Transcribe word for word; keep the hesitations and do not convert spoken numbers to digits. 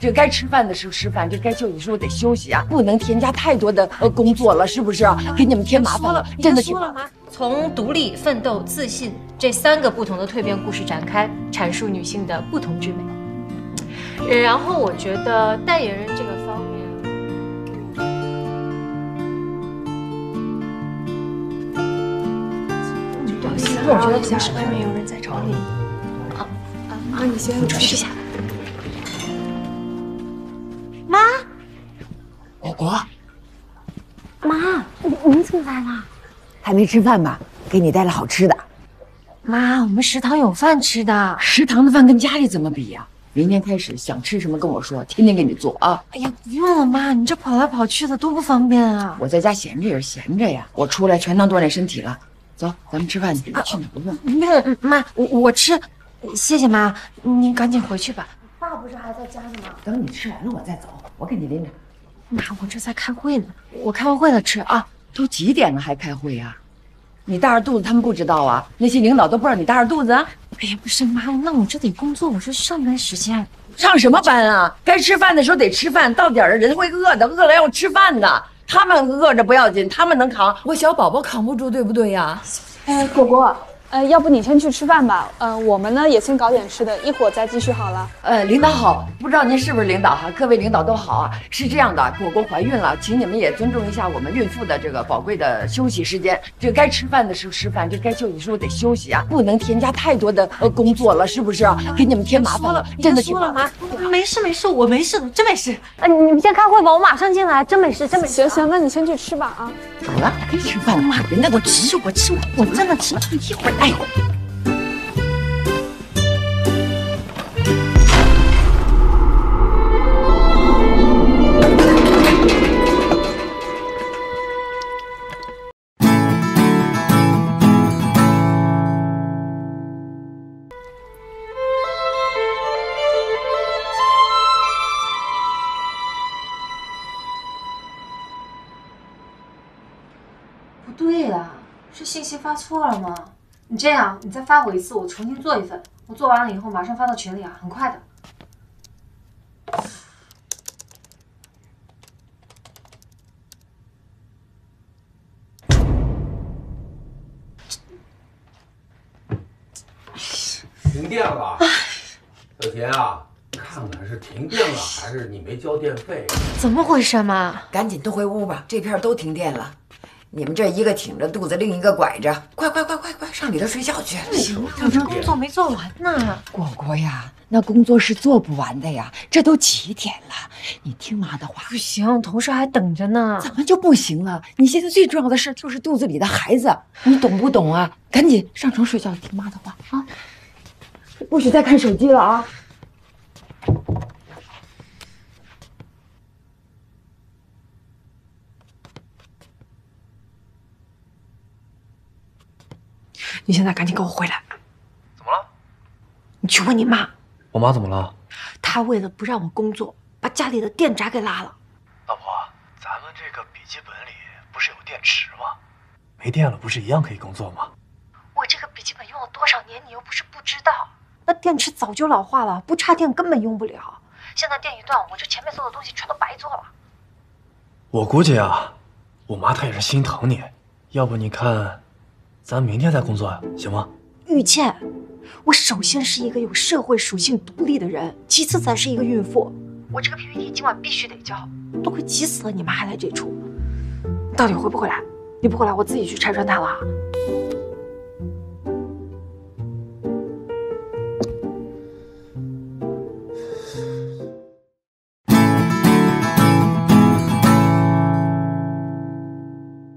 这该吃饭的时候吃饭，这该休息的时候得休息啊，不能添加太多的呃工作了，是不是？给你们添麻烦了，真的挺麻烦。 从独立、奋斗、自信这三个不同的蜕变故事展开，阐述女性的不同之美。然后我觉得代言人这个方面。 我觉得是外面有人在找你。啊啊！你先出去一下。 妈， 果果， 妈，你你怎么来了？ 还没吃饭吧？给你带了好吃的。 妈，我们食堂有饭吃的。 食堂的饭跟家里怎么比呀？明天开始想吃什么跟我说，天天给你做啊。 哎呀，不用了，妈，你这跑来跑去的多不方便啊。 我在家闲着也是闲着呀，我出来全当锻炼身体了。 走，咱们吃饭去。去哪儿去？ 不用，妈，我我吃，谢谢妈。您赶紧回去吧。爸不是还在家呢吗？ 等你吃完了我再走，我给你拎着。 妈，我这在开会呢，我开完会了吃啊。 都几点了还开会啊？你大着肚子他们不知道啊？那些领导都不知道你大着肚子啊？ 哎呀，不是妈，那我这得工作，我这上班时间。 上什么班啊？该吃饭的时候得吃饭，到点儿了人会饿的，饿了要吃饭的。 他们饿着不要紧，他们能扛，我小宝宝扛不住，对不对呀？ 哎，果果，呃，要不你先去吃饭吧，呃，我们呢也先搞点吃的，一会儿再继续好了。 呃，领导好，不知道您是不是领导哈？各位领导都好啊。是这样的，果果怀孕了，请你们也尊重一下我们孕妇的这个宝贵的休息时间。这该吃饭的时候吃饭，这该休息的时候得休息啊，不能添加太多的呃工作了，是不是？给你们添麻烦了，真的挺麻烦。 没事没事，我没事，真没事。 呃，你们先开会吧，我马上进来，真没事，真没事。 行行，那你先去吃吧啊。 好了，该吃饭了嘛，人家都吃，我吃，我真的吃，一会儿哎。 不对呀、啊，是信息发错了吗？你这样，你再发我一次，我重新做一份。我做完了以后马上发到群里啊，很快的。 停电了，小田啊，看看是停电了还是你没交电费？ 怎么回事嘛？ 赶紧都回屋吧，这片都停电了。你们这一个挺着肚子，另一个拐着，快快快快快上里头睡觉去！ 不行，我这工作没做完呢。 果果呀，那工作是做不完的呀，这都几点了？你听妈的话。 不行，同事还等着呢。 怎么就不行了？你现在最重要的事就是肚子里的孩子，你懂不懂啊？赶紧上床睡觉，听妈的话啊！不许再看手机了啊！ 你现在赶紧给我回来！ 怎么了？ 你去问你妈。 我妈怎么了？ 她为了不让我工作，把家里的电闸给拉了。 老婆，咱们这个笔记本里不是有电池吗？没电了不是一样可以工作吗？ 我这个笔记本用了多少年，你又不是不知道。那电池早就老化了，不插电根本用不了。现在电一断，我这前面所有东西全都白做了。 我估计啊，我妈她也是心疼你，要不你看，咱明天再工作呀，行吗？ 玉倩，我首先是一个有社会属性独立的人，其次才是一个孕妇。我这个 P P T 今晚必须得交，都快急死了，你妈还来这出，你到底回不回来？你不回来，我自己去拆穿她了。